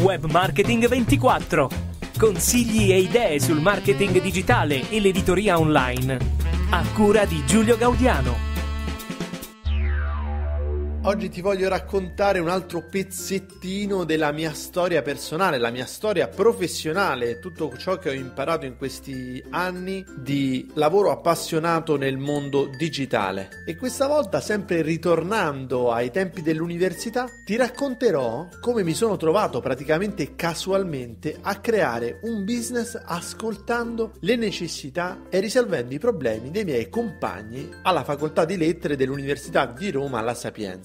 Web Marketing 24. Consigli e idee sul marketing digitale e l'editoria online. A cura di Giulio Gaudiano. Oggi ti voglio raccontare un altro pezzettino della mia storia personale, la mia storia professionale, tutto ciò che ho imparato in questi anni di lavoro appassionato nel mondo digitale. E questa volta, sempre ritornando ai tempi dell'università, ti racconterò come mi sono trovato praticamente casualmente a creare un business ascoltando le necessità e risolvendo i problemi dei miei compagni alla facoltà di lettere dell'Università di Roma La Sapienza.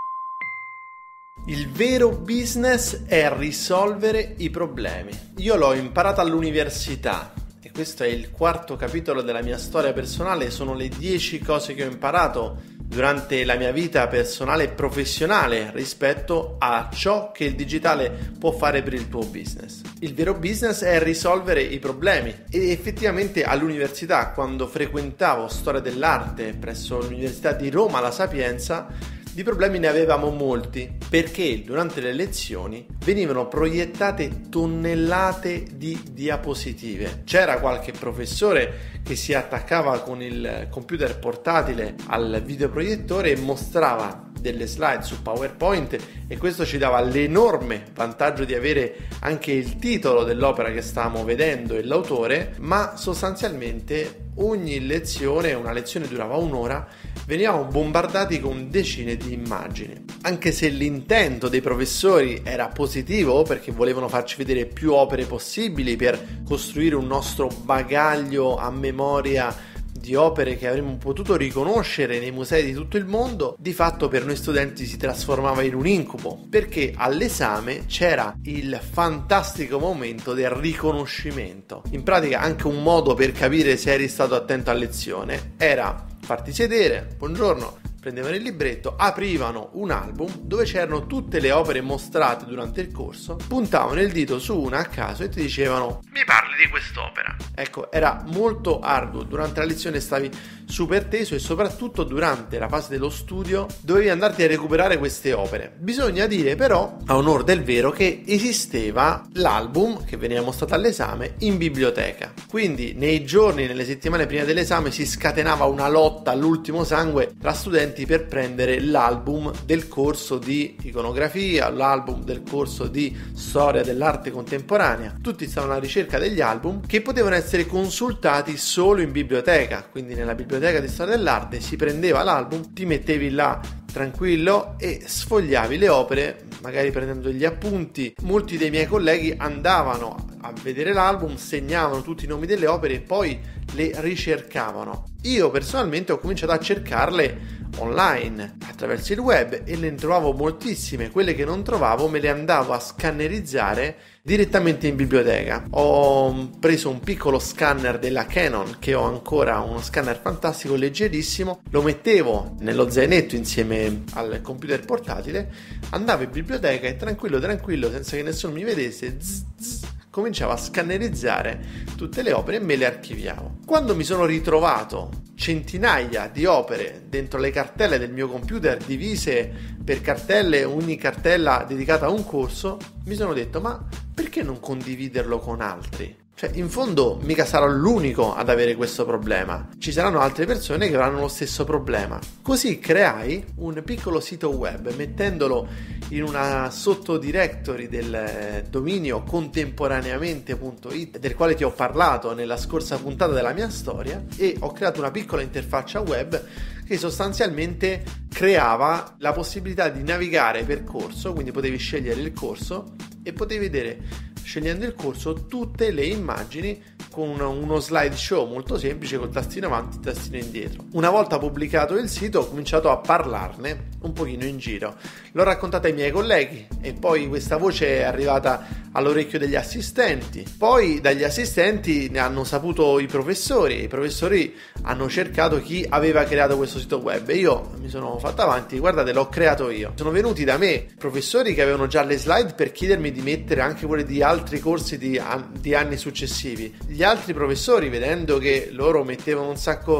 Il vero business è risolvere i problemi. Io l'ho imparato all'università e questo è il quarto capitolo della mia storia personale. Sono le 10 cose che ho imparato durante la mia vita personale e professionale rispetto a ciò che il digitale può fare per il tuo business. Il vero business è risolvere i problemi e effettivamente all'università, quando frequentavo storia dell'arte presso l'Università di Roma La Sapienza, di problemi ne avevamo molti, perché durante le lezioni venivano proiettate tonnellate di diapositive. C'era qualche professore che si attaccava con il computer portatile al videoproiettore e mostrava delle slide su PowerPoint, e questo ci dava l'enorme vantaggio di avere anche il titolo dell'opera che stavamo vedendo e l'autore, ma sostanzialmente ogni lezione, una lezione durava un'ora, venivamo bombardati con decine di immagini. Anche se l'intento dei professori era positivo, perché volevano farci vedere più opere possibili per costruire un nostro bagaglio a memoria di opere che avremmo potuto riconoscere nei musei di tutto il mondo, di fatto per noi studenti si trasformava in un incubo, perché all'esame c'era il fantastico momento del riconoscimento. In pratica anche un modo per capire se eri stato attento a lezione era farti sedere, buongiorno, prendevano il libretto, aprivano un album dove c'erano tutte le opere mostrate durante il corso, puntavano il dito su una a caso e ti dicevano: mi parli di quest'opera. Ecco, era molto arduo, durante la lezione stavi super teso e soprattutto durante la fase dello studio dovevi andarti a recuperare queste opere. Bisogna dire però, a onor del vero, che esisteva l'album che veniva mostrato all'esame in biblioteca, quindi nei giorni, nelle settimane prima dell'esame si scatenava una lotta all'ultimo sangue tra studenti per prendere l'album del corso di iconografia, l'album del corso di storia dell'arte contemporanea. Tutti stavano alla ricerca degli album che potevano essere consultati solo in biblioteca, quindi nella biblioteca di storia dell'arte si prendeva l'album, ti mettevi là tranquillo e sfogliavi le opere, magari prendendo gli appunti. Molti dei miei colleghi andavano a vedere l'album, segnavano tutti i nomi delle opere e poi le ricercavano. Io personalmente ho cominciato a cercarle online attraverso il web e ne trovavo moltissime. Quelle che non trovavo me le andavo a scannerizzare direttamente in biblioteca. Ho preso un piccolo scanner della Canon, che ho ancora, uno scanner fantastico, leggerissimo, lo mettevo nello zainetto insieme al computer portatile, andavo in biblioteca e tranquillo senza che nessuno mi vedesse, cominciavo a scannerizzare tutte le opere e me le archiviavo. Quando mi sono ritrovato centinaia di opere dentro le cartelle del mio computer, divise per cartelle, ogni cartella dedicata a un corso, mi sono detto: ma perché non condividerlo con altri? Cioè, in fondo mica sarò l'unico ad avere questo problema, ci saranno altre persone che avranno lo stesso problema. Così creai un piccolo sito web mettendolo in una sottodirectory del dominio contemporaneamente.it, del quale ti ho parlato nella scorsa puntata della mia storia, e ho creato una piccola interfaccia web che sostanzialmente creava la possibilità di navigare per corso, quindi potevi scegliere il corso e potevi vedere, scegliendo il corso, tutte le immagini con uno slideshow molto semplice col tastino avanti e tastino indietro. Una volta pubblicato il sito ho cominciato a parlarne un pochino in giro, l'ho raccontata ai miei colleghi e poi questa voce è arrivata all'orecchio degli assistenti, poi dagli assistenti ne hanno saputo i professori hanno cercato chi aveva creato questo sito web e io mi sono fatto avanti: guardate, l'ho creato io. Sono venuti da me professori che avevano già le slide per chiedermi di mettere anche quelle di altri corsi di anni successivi. Gli altri professori, vedendo che loro mettevano un sacco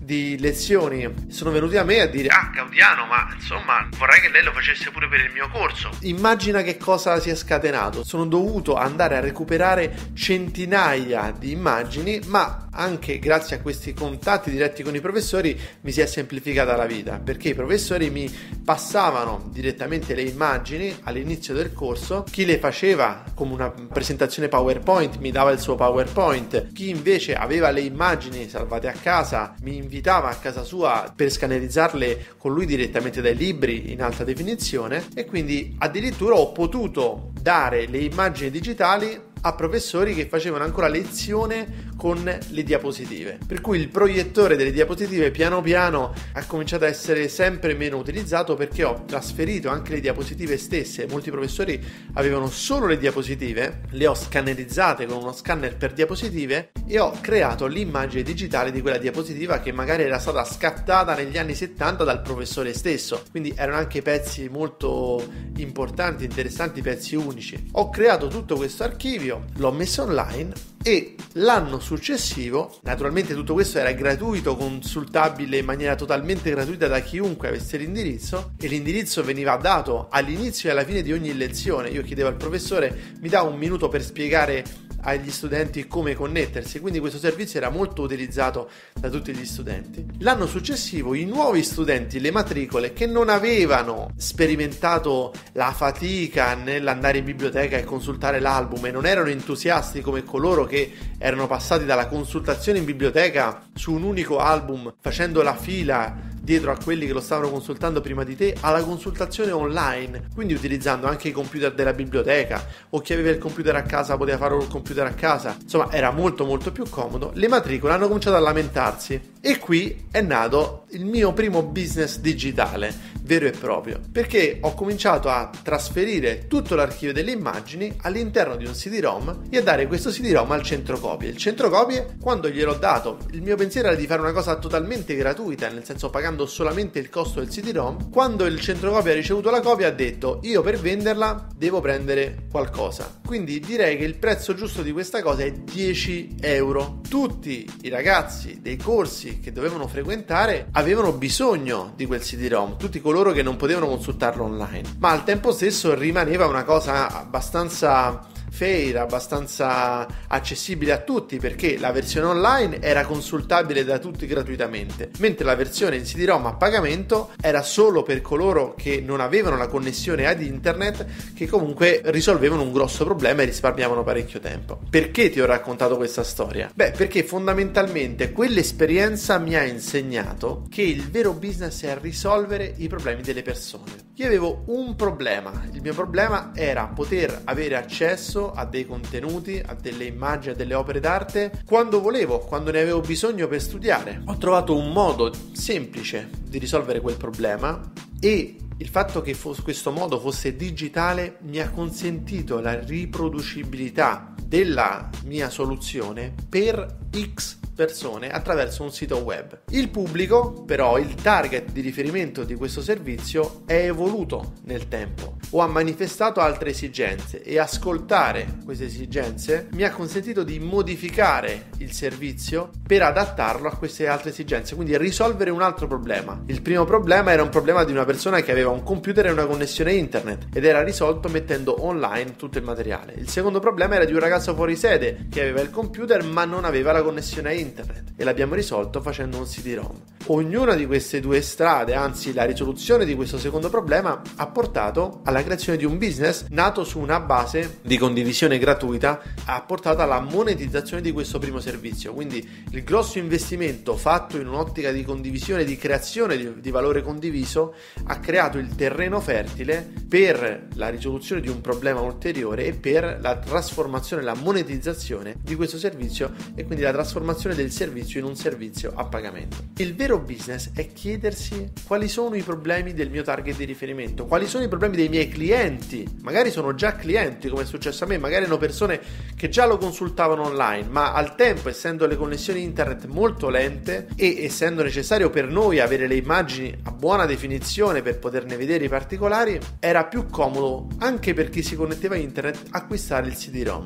di lezioni sono venuti a me a dire: ah, Gaudiano, ma insomma vorrei che lei lo facesse pure per il mio corso. Immagina che cosa si è scatenato. Sono dovuto andare a recuperare centinaia di immagini, ma anche grazie a questi contatti diretti con i professori mi si è semplificata la vita, perché i professori mi passavano direttamente le immagini all'inizio del corso. Chi le faceva come una presentazione PowerPoint mi dava il suo PowerPoint, chi invece aveva le immagini salvate a casa mi invitava a casa sua per scannerizzarle con lui direttamente dai libri in alta definizione, e quindi addirittura ho potuto dare le immagini digitali a professori che facevano ancora lezione con le diapositive, per cui il proiettore delle diapositive piano piano ha cominciato a essere sempre meno utilizzato, perché ho trasferito anche le diapositive stesse. Molti professori avevano solo le diapositive, le ho scannerizzate con uno scanner per diapositive e ho creato l'immagine digitale di quella diapositiva che magari era stata scattata negli anni 70 dal professore stesso, quindi erano anche pezzi molto importanti, interessanti, pezzi unici. Ho creato tutto questo archivio, l'ho messo online e l'anno successivo, naturalmente tutto questo era gratuito, consultabile in maniera totalmente gratuita da chiunque avesse l'indirizzo, e l'indirizzo veniva dato all'inizio e alla fine di ogni lezione. Io chiedevo al professore: mi dà un minuto per spiegare agli studenti come connettersi, quindi questo servizio era molto utilizzato da tutti gli studenti. L'anno successivo i nuovi studenti, le matricole che non avevano sperimentato la fatica nell'andare in biblioteca e consultare l'album e non erano entusiasti come coloro che erano passati dalla consultazione in biblioteca su un unico album, facendo la fila dietro a quelli che lo stavano consultando prima di te, alla consultazione online, quindi utilizzando anche i computer della biblioteca, o chi aveva il computer a casa poteva farlo col computer a casa, insomma era molto molto più comodo. Le matricole hanno cominciato a lamentarsi e qui è nato il mio primo business digitale vero e proprio, perché ho cominciato a trasferire tutto l'archivio delle immagini all'interno di un CD-ROM e a dare questo CD-ROM al centro copie. Il centro copie, quando gliel'ho dato, il mio pensiero era di fare una cosa totalmente gratuita, nel senso pagando solamente il costo del CD-ROM. Quando il centro copie ha ricevuto la copia ha detto: io per venderla devo prendere qualcosa, quindi direi che il prezzo giusto di questa cosa è 10 euro. Tutti i ragazzi dei corsi che dovevano frequentare avevano bisogno di quel CD-ROM, tutti coloro che non potevano consultarlo online, ma al tempo stesso rimaneva una cosa abbastanza fair, abbastanza accessibile a tutti, perché la versione online era consultabile da tutti gratuitamente, mentre la versione in CD-ROM a pagamento era solo per coloro che non avevano la connessione ad internet, che comunque risolvevano un grosso problema e risparmiavano parecchio tempo. Perché ti ho raccontato questa storia? Beh, perché fondamentalmente quell'esperienza mi ha insegnato che il vero business è risolvere i problemi delle persone. Io avevo un problema, il mio problema era poter avere accesso a dei contenuti, a delle immagini, a delle opere d'arte quando volevo, quando ne avevo bisogno per studiare. Ho trovato un modo semplice di risolvere quel problema e il fatto che questo modo fosse digitale mi ha consentito la riproducibilità della mia soluzione per X persone attraverso un sito web. Il pubblico, però, il target di riferimento di questo servizio è evoluto nel tempo o ha manifestato altre esigenze, e ascoltare queste esigenze mi ha consentito di modificare il servizio per adattarlo a queste altre esigenze, quindi risolvere un altro problema. Il primo problema era un problema di una persona che aveva un computer e una connessione internet ed era risolto mettendo online tutto il materiale. Il secondo problema era di un ragazzo fuori sede che aveva il computer ma non aveva la connessione a internet, e l'abbiamo risolto facendo un CD-ROM. Ognuna di queste due strade, anzi la risoluzione di questo secondo problema, ha portato alla creazione di un business nato su una base di condivisione gratuita, ha portato alla monetizzazione di questo primo servizio. Quindi il grosso investimento fatto in un'ottica di condivisione, di creazione di valore condiviso, ha creato il terreno fertile per la risoluzione di un problema ulteriore e per la trasformazione, la monetizzazione di questo servizio, e quindi la trasformazione del servizio in un servizio a pagamento. Il vero business è chiedersi: quali sono i problemi del mio target di riferimento, quali sono i problemi dei miei clienti. Magari sono già clienti, come è successo a me, magari erano persone che già lo consultavano online, ma al tempo, essendo le connessioni internet molto lente e essendo necessario per noi avere le immagini a buona definizione per poterne vedere i particolari, era più comodo anche per chi si connetteva a internet acquistare il CD-ROM.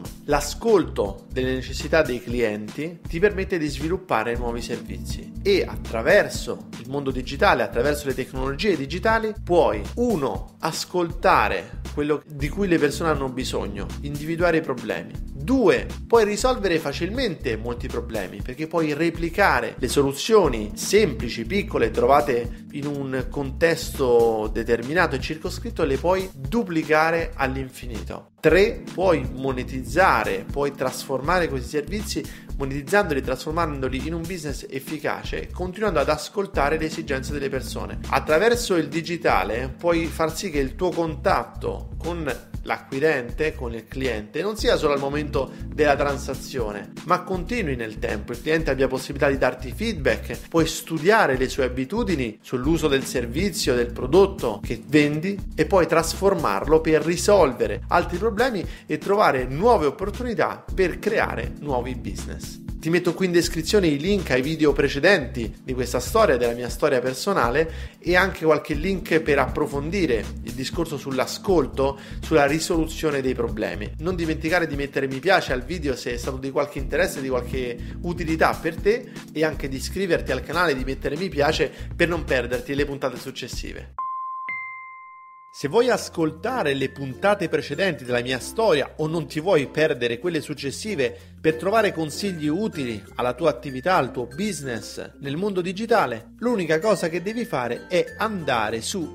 L'ascolto delle necessità dei clienti ti permette di sviluppare nuovi servizi, e attraverso attraverso il mondo digitale, attraverso le tecnologie digitali, puoi 1. Ascoltare quello di cui le persone hanno bisogno, individuare i problemi. 2. Puoi risolvere facilmente molti problemi perché puoi replicare le soluzioni semplici, piccole, trovate in un contesto determinato e circoscritto, le puoi duplicare all'infinito. 3. Puoi monetizzare, puoi trasformare questi servizi, monetizzandoli, trasformandoli in un business efficace, continuando ad ascoltare le esigenze delle persone. Attraverso il digitale puoi far sì che il tuo contatto con l'acquirente, con il cliente, non sia solo al momento della transazione, ma continui nel tempo. Il cliente abbia possibilità di darti feedback, puoi studiare le sue abitudini sull'uso del servizio, del prodotto che vendi e poi trasformarlo per risolvere altri problemi e trovare nuove opportunità per creare nuovi business. Ti metto qui in descrizione i link ai video precedenti di questa storia, della mia storia personale, e anche qualche link per approfondire il discorso sull'ascolto, sulla risoluzione dei problemi. Non dimenticare di mettere mi piace al video se è stato di qualche interesse, di qualche utilità per te, e anche di iscriverti al canale, di mettere mi piace per non perderti le puntate successive. Se vuoi ascoltare le puntate precedenti della mia storia o non ti vuoi perdere quelle successive per trovare consigli utili alla tua attività, al tuo business nel mondo digitale, l'unica cosa che devi fare è andare su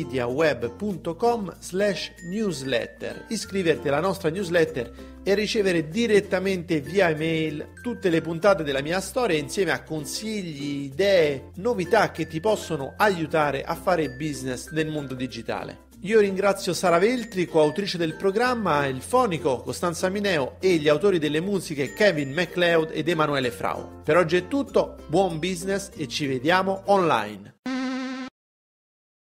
umediaweb.com/newsletter, iscriverti alla nostra newsletter e ricevere direttamente via email tutte le puntate della mia storia insieme a consigli, idee, novità che ti possono aiutare a fare business nel mondo digitale. Io ringrazio Sara Veltri, coautrice del programma, il fonico Costanza Mineo e gli autori delle musiche Kevin MacLeod ed Emanuele Frau. Per oggi è tutto, buon business e ci vediamo online.